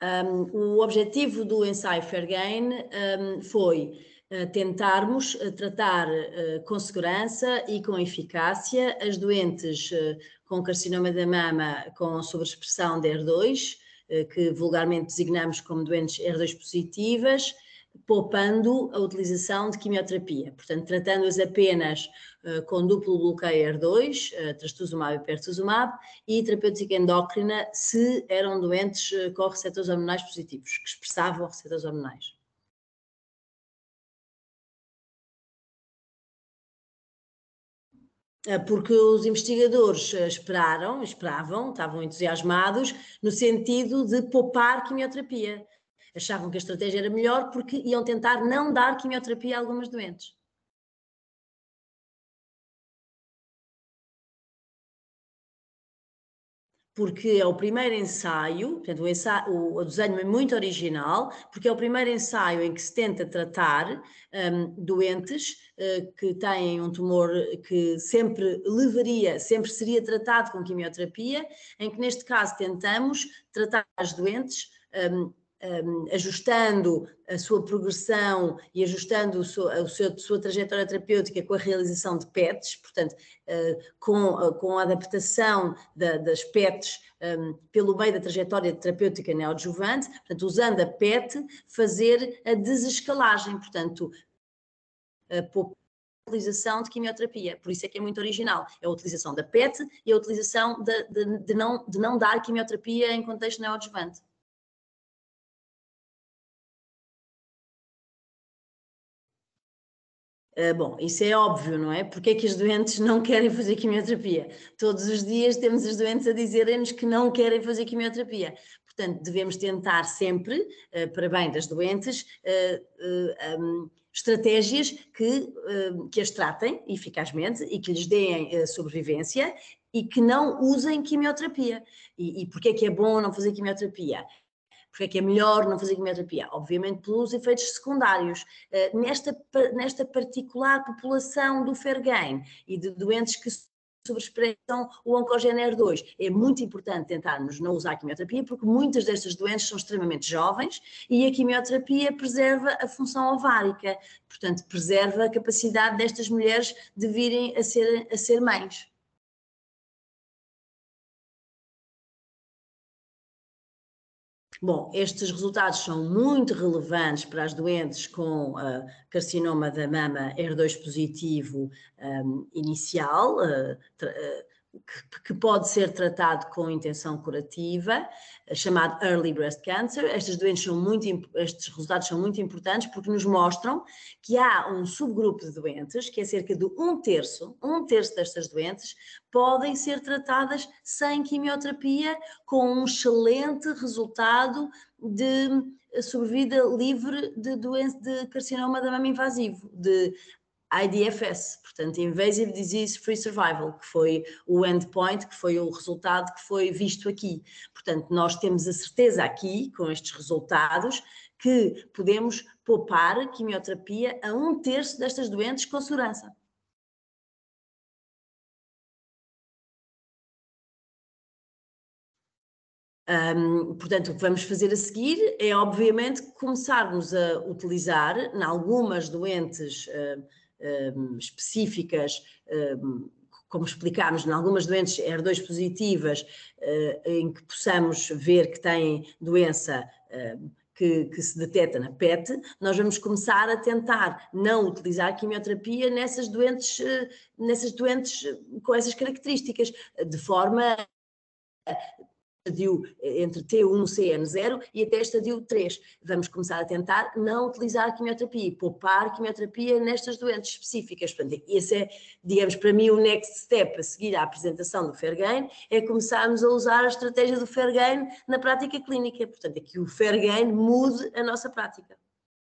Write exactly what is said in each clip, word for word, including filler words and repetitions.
Um, o objetivo do ensaio FairGain um, foi uh, tentarmos uh, tratar uh, com segurança e com eficácia as doentes uh, com carcinoma da mama com sobreexpressão de E R dois, uh, que vulgarmente designamos como doentes E R dois positivas, poupando a utilização de quimioterapia, portanto, tratando-as apenas uh, com duplo bloqueio E R dois, uh, trastuzumab e pertuzumab, e terapêutica endócrina se eram doentes uh, com receptores hormonais positivos, que expressavam receptores hormonais. Porque os investigadores esperaram, esperavam, estavam entusiasmados no sentido de poupar quimioterapia. Achavam que a estratégia era melhor porque iam tentar não dar quimioterapia a algumas doentes. Porque é o primeiro ensaio, portanto, o, ensaio, o desenho é muito original, porque é o primeiro ensaio em que se tenta tratar um, doentes uh, que têm um tumor que sempre levaria, sempre seria tratado com quimioterapia, em que neste caso tentamos tratar as doentes um, Um, ajustando a sua progressão e ajustando o seu, a sua, a sua trajetória terapêutica com a realização de P E Ts, portanto, uh, com, uh, com a adaptação da, das P E Ts um, pelo meio da trajetória terapêutica neoadjuvante, portanto, usando a P E T, fazer a desescalagem, portanto, a utilização de quimioterapia, por isso é que é muito original, é a utilização da P E T e a utilização de, de, de, não, de não dar quimioterapia em contexto neoadjuvante. Uh, bom, isso é óbvio, não é? Porque é que os doentes não querem fazer quimioterapia? Todos os dias temos os doentes a dizerem-nos que não querem fazer quimioterapia. Portanto, devemos tentar sempre, uh, para bem das doentes, uh, uh, um, estratégias que, uh, que as tratem eficazmente e que lhes deem uh, sobrevivência e que não usem quimioterapia. E, e porquê é que é bom não fazer quimioterapia? Porque é que é melhor não fazer quimioterapia? Obviamente pelos efeitos secundários. Uh, nesta, nesta particular população do FairGain e de doentes que sobreexpressam o oncogene E R dois, é muito importante tentarmos não usar a quimioterapia porque muitas destas doenças são extremamente jovens e a quimioterapia preserva a função ovárica, portanto preserva a capacidade destas mulheres de virem a ser, a ser mães. Bom, estes resultados são muito relevantes para as doentes com uh, carcinoma da mama E R dois positivo um, inicial, uh, uh, que, que pode ser tratado com intenção curativa, uh, chamado Early Breast Cancer. Estas doentes são muito, estes resultados são muito importantes porque nos mostram que há um subgrupo de doentes, que é cerca de um terço, um terço destas doentes, podem ser tratadas sem quimioterapia, com um excelente resultado de sobrevida livre de doença de carcinoma da mama invasivo, de I D F S, portanto, Invasive Disease Free Survival, que foi o endpoint, que foi o resultado que foi visto aqui. Portanto, nós temos a certeza aqui, com estes resultados, que podemos poupar quimioterapia a um terço destas doentes com segurança. Um, portanto, o que vamos fazer a seguir é, obviamente, começarmos a utilizar, em algumas doentes uh, um, específicas, um, como explicámos, em algumas doentes E R dois positivas, uh, em que possamos ver que têm doença uh, que, que se detecta na P E T, nós vamos começar a tentar não utilizar quimioterapia nessas doentes, uh, nessas doentes com essas características, de forma estadio entre T um, C N zero e até estadio três. Vamos começar a tentar não utilizar a quimioterapia e poupar a quimioterapia nestas doenças específicas. Portanto, esse é, digamos, para mim o next step a seguir à apresentação do FairGain, é começarmos a usar a estratégia do FairGain na prática clínica. Portanto, é que o FairGain mude a nossa prática.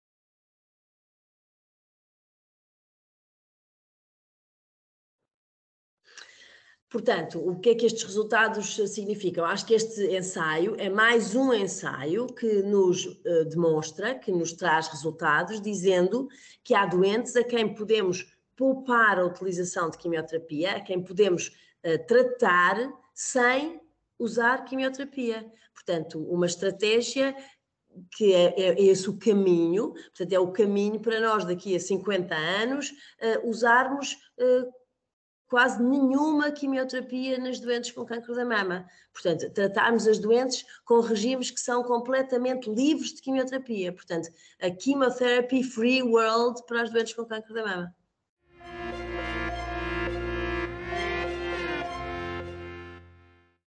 Portanto, o que é que estes resultados significam? Acho que este ensaio é mais um ensaio que nos uh, demonstra, que nos traz resultados, dizendo que há doentes a quem podemos poupar a utilização de quimioterapia, a quem podemos uh, tratar sem usar quimioterapia. Portanto, uma estratégia que é, é esse o caminho, portanto, é o caminho para nós daqui a cinquenta anos uh, usarmos uh, quase nenhuma quimioterapia nas doentes com cancro da mama. Portanto, tratarmos as doentes com regimes que são completamente livres de quimioterapia. Portanto, a chemotherapy free world para as doentes com cancro da mama.